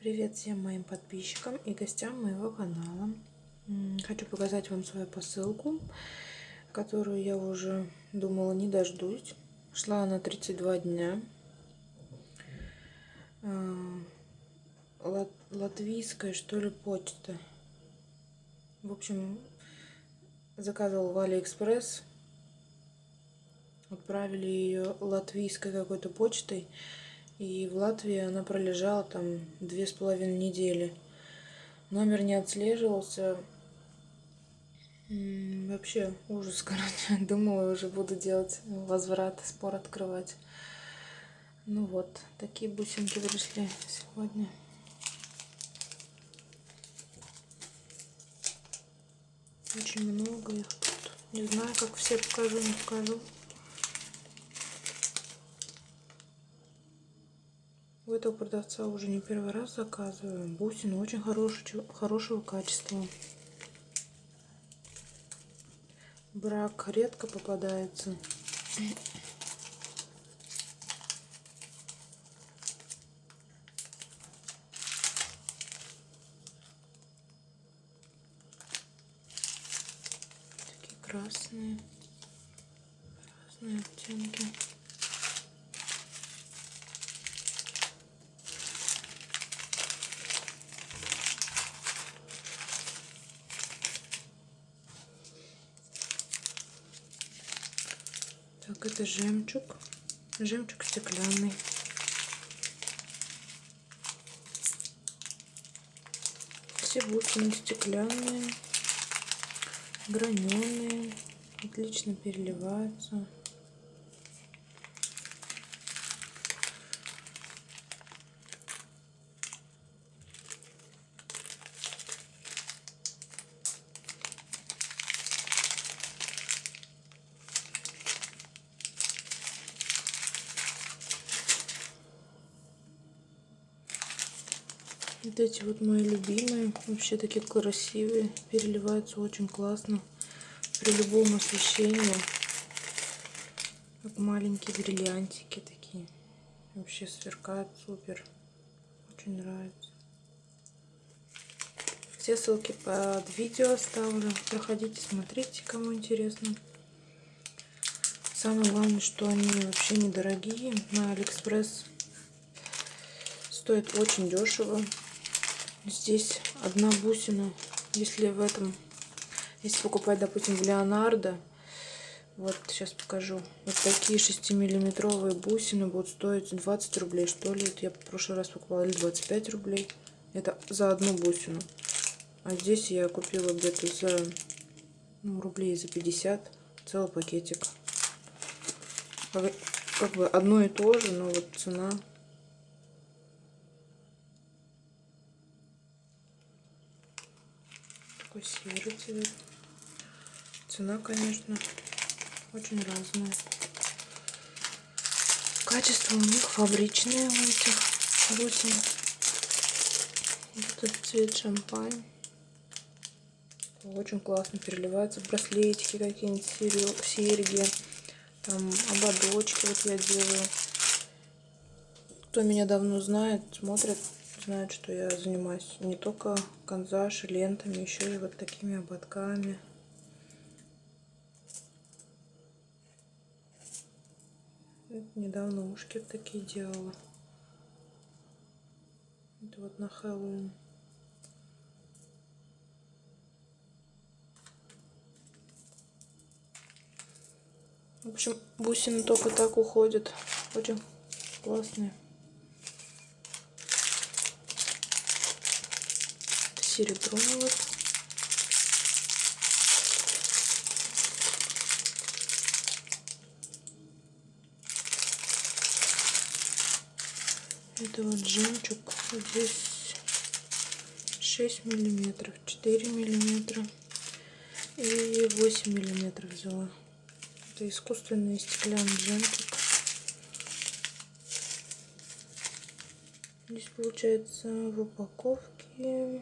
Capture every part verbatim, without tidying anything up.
Привет всем моим подписчикам и гостям моего канала. Хочу показать вам свою посылку, которую я уже думала не дождусь. Шла она тридцать два дня. Латвийская, что ли, почта. В общем, заказывал в Алиэкспресс. Отправили ее латвийской какой-то почтой. И в Латвии она пролежала там две с половиной недели. Номер не отслеживался. Вообще ужас, короче. Думала, уже буду делать возврат, спор открывать. Ну вот, такие бусинки пришли сегодня. Очень много их тут. Не знаю, как все покажу, не покажу. У этого продавца уже не первый раз заказываю. Бусины очень хорошего, хорошего качества. Брак редко попадается. Такие красные. Разные оттенки. Так, это жемчуг. Жемчуг стеклянный. Все бусины стеклянные, граненые, отлично переливаются. Вот эти вот мои любимые, вообще такие красивые, переливаются очень классно при любом освещении, как маленькие бриллиантики такие, вообще сверкают супер, очень нравится. Все ссылки под видео оставлю, проходите, смотрите, кому интересно. Самое главное, что они вообще недорогие, на Алиэкспресс стоит очень дешево. Здесь одна бусина, если в этом, если покупать, допустим, в Леонардо, вот сейчас покажу, вот такие шестимиллиметровые бусины будут стоить двадцать рублей, что ли. Это я в прошлый раз покупала, или двадцать пять рублей. Это за одну бусину. А здесь я купила где-то за, ну, рублей за пятьдесят целый пакетик. Как, как бы одно и то же, но вот цена. Такой серый цвет. Цена, конечно, очень разная. Качество у них фабричное, у этих бусин. Вот этот цвет шампань. Очень классно переливаются. Браслетики какие-нибудь, серьги, там ободочки вот я делаю. Кто меня давно знает, смотрит, знает, что я занимаюсь не только канзаш, лентами, еще и вот такими ободками. Недавно ушки вот такие делала. Это вот на Хэллоуин. В общем, бусины только так уходят. Очень классные. Серебро вот. Это вот жемчуг. Вот здесь шесть миллиметров, четыре миллиметра и восемь миллиметров взяла. Это искусственный стеклянный жемчуг. Здесь получается в упаковке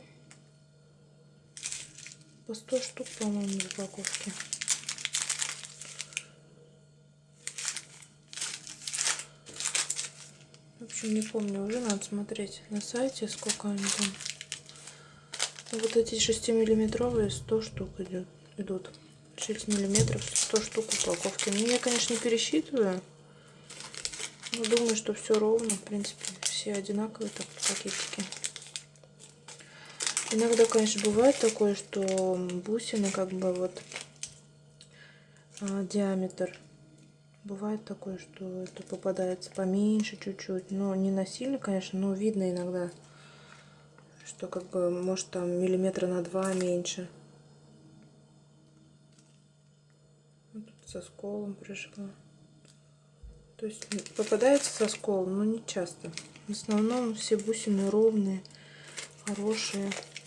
по сто штук, по-моему, в упаковке. В общем, общем, не помню, уже надо смотреть на сайте, сколько они там. Ну, вот эти шестимиллиметровые сто штук идет, идут. шесть миллиметров, сто штук упаковки. Ну, я, конечно, не пересчитываю. Но думаю, что все ровно. В принципе, все одинаковые так пакетики. Иногда, конечно, бывает такое, что бусины как бы вот а, диаметр. Бывает такое, что это попадается поменьше чуть-чуть. Но не насильно, конечно, но видно иногда, что как бы может там миллиметра на два меньше. Вот тут со сколом пришла. То есть попадается со сколом, но не часто. В основном все бусины ровные, хорошие.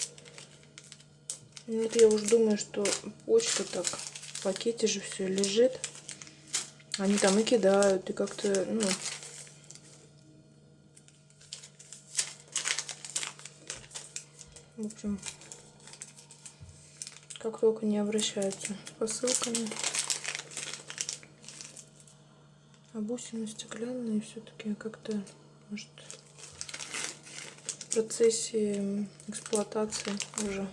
И вот я уже думаю, что почта так в пакете же все лежит. Они там и кидают, и как-то, ну... В общем, как только не обращаются с посылками. А бусины стеклянные все-таки как-то, может, в процессе эксплуатации уже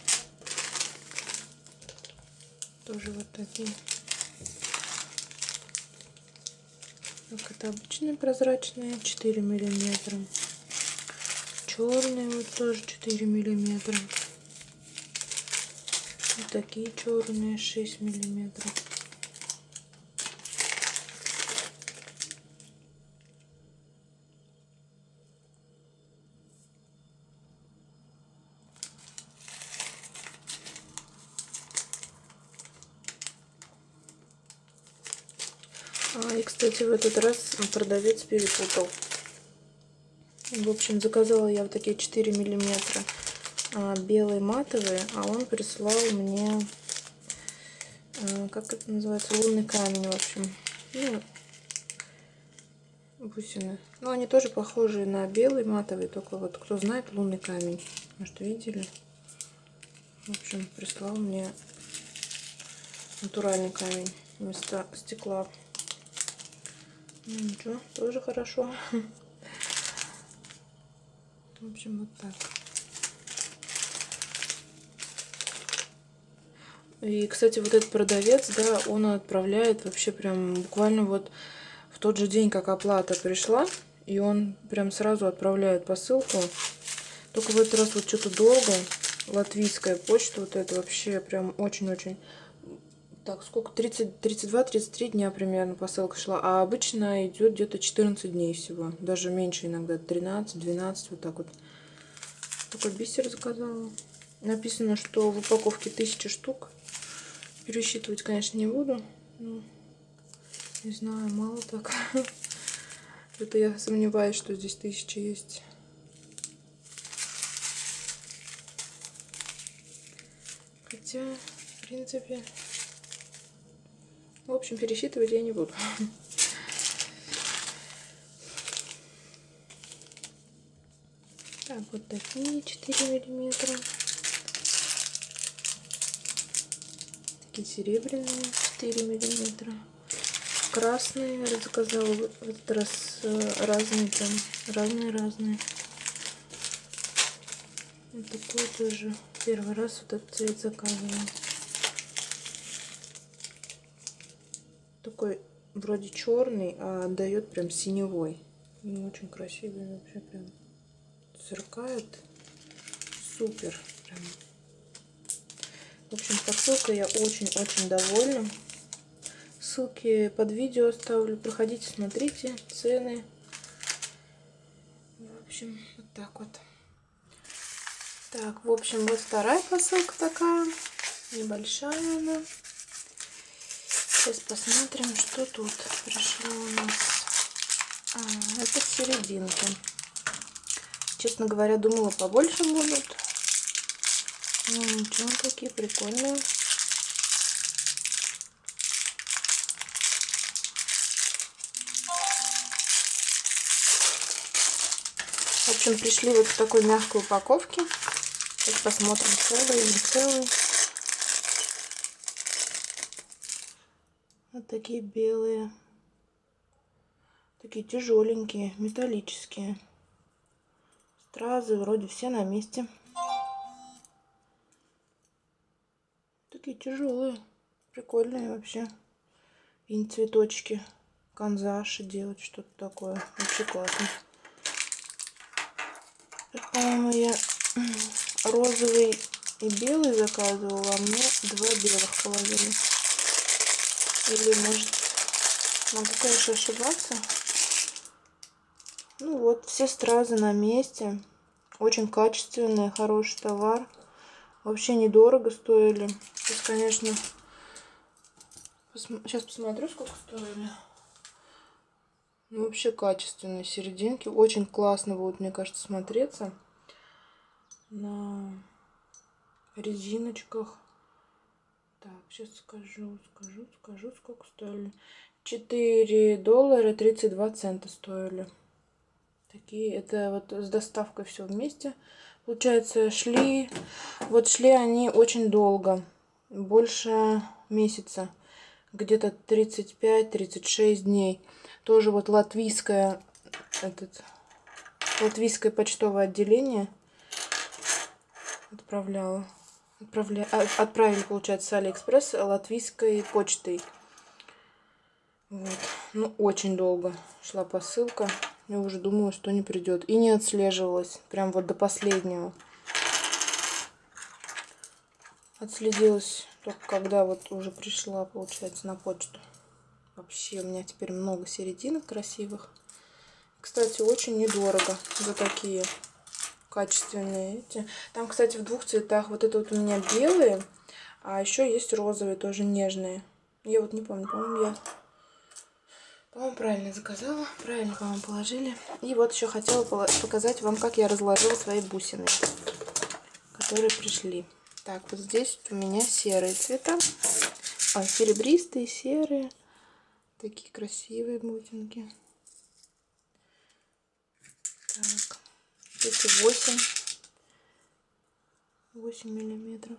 тоже вот такие. Так, это обычные прозрачные четыре миллиметра. Черные вот тоже четыре миллиметра. И такие черные шесть миллиметров. А, и, кстати, в этот раз продавец перепутал. В общем, заказала я вот такие четыре миллиметра а, белые матовые, а он прислал мне, а, как это называется, лунный камень, в общем, ну, бусины. Ну, они тоже похожи на белый матовый, только вот, кто знает, лунный камень. Может, видели? В общем, прислал мне натуральный камень вместо стекла. Ну, ничего, тоже хорошо. В общем, вот так. И, кстати, вот этот продавец, да, он отправляет вообще прям буквально вот в тот же день, как оплата пришла, и он прям сразу отправляет посылку. Только в этот раз вот что-то долго. Латвийская почта, вот это вообще прям очень-очень... Так, сколько? тридцать, тридцать два тридцать три дня примерно посылка шла. А обычно идет где-то четырнадцать дней всего. Даже меньше иногда. тринадцать двенадцать, вот так вот. Такой бисер заказала. Написано, что в упаковке тысяча штук. Пересчитывать, конечно, не буду. Но, не знаю, мало так. Это я сомневаюсь, что здесь тысяча есть. Хотя, в принципе... В общем, пересчитывать я не буду. Так, вот такие четыре миллиметра. Такие серебряные четыре миллиметра. Красные я заказала в этот раз разные там. Разные-разные. Вот такой тоже. Первый раз вот этот цвет заказывала. Такой вроде черный, а отдает прям синевой. И очень красивый, вообще прям сверкает. Супер. Прям. В общем, посылкой я очень-очень довольна. Ссылки под видео оставлю. Проходите, смотрите цены. В общем, вот так вот. Так, в общем, вот вторая посылка такая. Небольшая она. Сейчас посмотрим, что тут пришло у нас. А, это серединка. Честно говоря, думала, побольше будут. Ну, ничего, такие прикольные. В общем, пришли вот в такой мягкой упаковке. Сейчас посмотрим, целый или не целый. Вот такие белые. Такие тяжеленькие, металлические. Стразы вроде все на месте. Такие тяжелые, прикольные вообще. И цветочки, канзаши делать, что-то такое. Вообще классно. По-моему, я розовый и белый заказывала, а мне два белых положили. Или, может, могу, конечно, ошибаться. Ну вот, все стразы на месте. Очень качественные, хороший товар. Вообще недорого стоили. Сейчас, конечно, посм... сейчас посмотрю, сколько стоили. Ну, вообще качественные серединки. Очень классно будут, мне кажется, смотреться на резиночках. Так, сейчас скажу, скажу, скажу, сколько стоили. четыре доллара тридцать два цента стоили. Такие, это вот с доставкой все вместе. Получается, шли, вот шли они очень долго. Больше месяца. Где-то тридцать пять тридцать шесть дней. Тоже вот латвийское, этот, латвийское почтовое отделение отправляла. Отправля... Отправили, получается, с Алиэкспресс латвийской почтой. Вот. Ну, очень долго шла посылка. Я уже думала, что не придет. И не отслеживалась. Прям вот до последнего. Отследилась только когда вот уже пришла, получается, на почту. Вообще у меня теперь много серединок красивых. Кстати, очень недорого за такие качественные эти. Там, кстати, в двух цветах. Вот это вот у меня белые, а еще есть розовые, тоже нежные. Я вот не помню, по-моему, я... По-моему, правильно заказала. Правильно, по-моему, положили. И вот еще хотела показать вам, как я разложила свои бусины, которые пришли. Так, вот здесь у меня серые цвета. А, серебристые, серые. Такие красивые бусинки. Так, эти восемь. восемь миллиметров.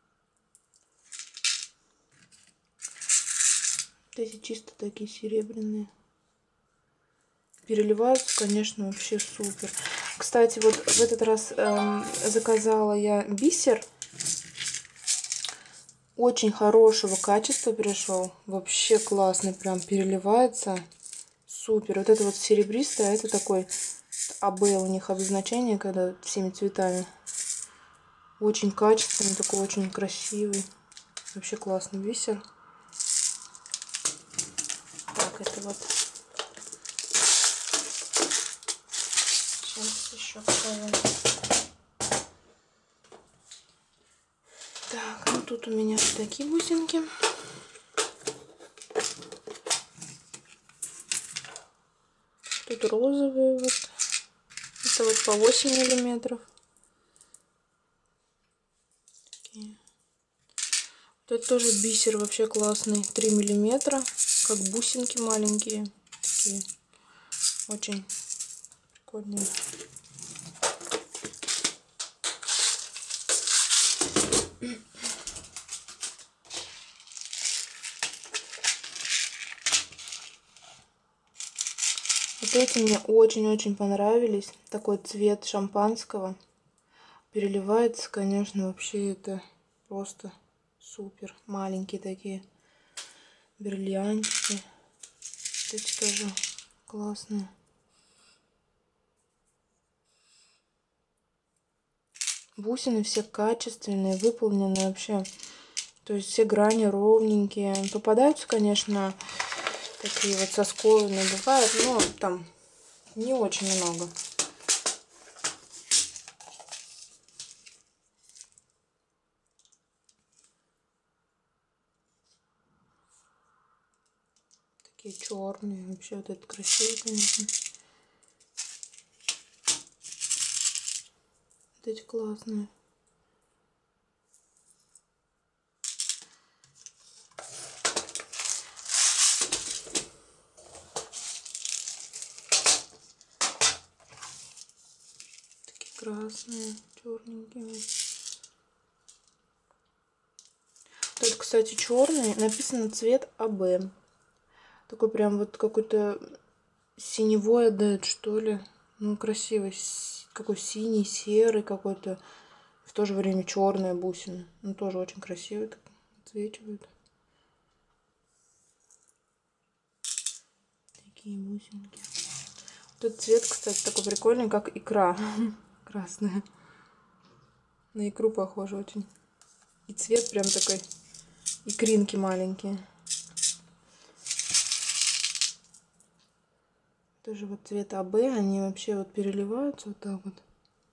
Эти чисто такие серебряные. Переливаются, конечно, вообще супер. Кстати, вот в этот раз эм, заказала я бисер. Очень хорошего качества пришел. Вообще классный, прям переливается. Супер. Вот это вот серебристое, а это такой АБ у них обозначение, когда всеми цветами. Очень качественный, такой очень красивый. Вообще классный бисер. Так, это вот. Сейчас еще покажу. Так, ну тут у меня такие бусинки. Тут розовые вот. Это вот по восемь миллиметров. Такие. Вот это тоже бисер вообще классный. три миллиметра. Как бусинки маленькие. Такие. Очень прикольные. Вот эти мне очень-очень понравились. Такой цвет шампанского. Переливается, конечно, вообще это просто супер. Маленькие такие бриллиантики. Вот эти тоже классные. Бусины все качественные, выполнены вообще. То есть все грани ровненькие. Попадаются, конечно, такие вот со сколами бывают, но там не очень много. Такие черные. Вообще вот это красиво, конечно. Вот эти классные. Такие красные, черненькие. Тут, кстати, черный. Написано цвет АБ. Такой прям вот какой-то синевой отдает, что ли. Ну, красивый. какой синий, серый какой-то. В то же время черная бусина. Ну, тоже очень красиво так отсвечивает. Такие бусинки. Тут цвет, кстати, такой прикольный, как икра. Красная. На икру похоже очень. И цвет прям такой. Икринки маленькие. Тоже вот цвет АБ. Они вообще вот переливаются вот так вот.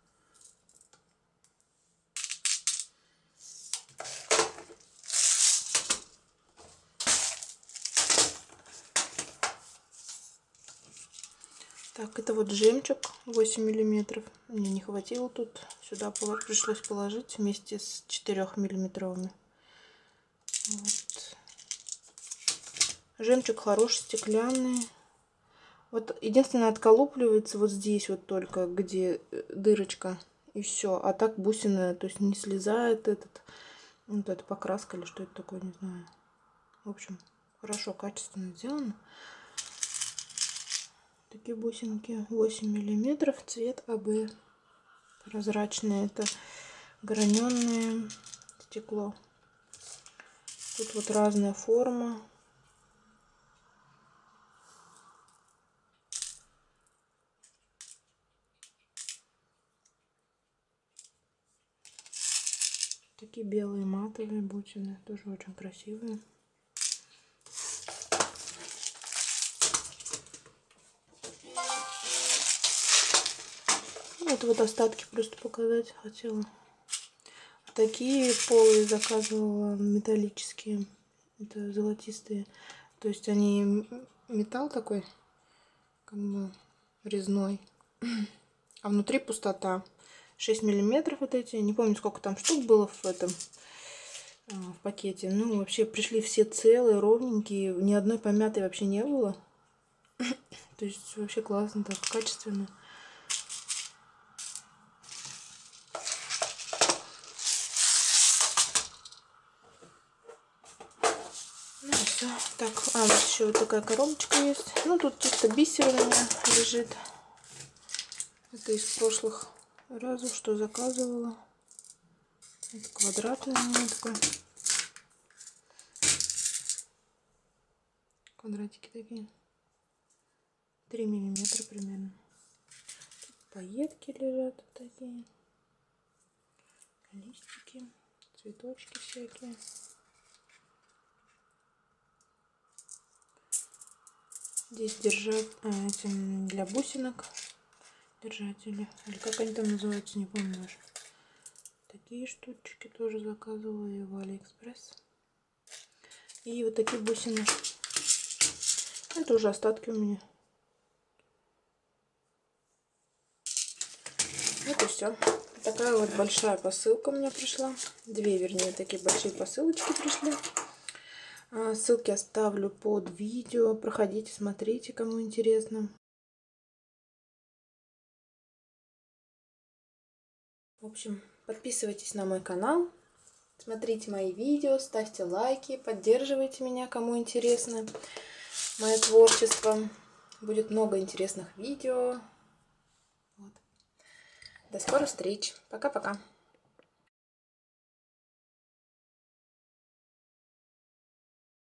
Так, это вот жемчуг восемь миллиметров. Мне не хватило тут. Сюда пришлось положить вместе с четырёхмиллиметровыми. Вот. Жемчуг хороший, стеклянный. Вот единственное, отколупливается вот здесь вот только, где дырочка. И все. А так бусина, то есть не слезает этот. Вот это покраска или что это такое, не знаю. В общем, хорошо, качественно сделано. Такие бусинки восемь миллиметров, цвет АБ. Прозрачное, это граненое стекло. Тут вот разная форма. Такие белые матовые бусины, тоже очень красивые. Это вот остатки просто показать хотела. Такие полые заказывала, металлические. Это золотистые. То есть они металл такой, как бы резной. А внутри пустота. шесть миллиметров вот эти. Не помню, сколько там штук было в этом в пакете. Ну, вообще пришли все целые, ровненькие. Ни одной помятой вообще не было. То есть вообще классно, так качественно. Ну все. Так, а вот еще вот такая коробочка есть. Ну, тут чисто бисер у меня лежит. Это из прошлых разов, что заказывала. Это квадратный у меня такой. Квадратики такие. три миллиметра примерно. Тут пайетки лежат вот такие. Листики. Цветочки всякие. Здесь держать а, этим для бусинок. Держатели. Или как они там называются, не помню даже. Такие штучки тоже заказывала я в Алиэкспресс. И вот такие бусины. Это уже остатки у меня. Вот и все. Такая вот большая посылка у меня пришла. Две, вернее, такие большие посылочки пришли. Ссылки оставлю под видео. Проходите, смотрите, кому интересно. В общем, подписывайтесь на мой канал. Смотрите мои видео, ставьте лайки, поддерживайте меня, кому интересно мое творчество. Будет много интересных видео. Вот. До скорых встреч. Пока-пока.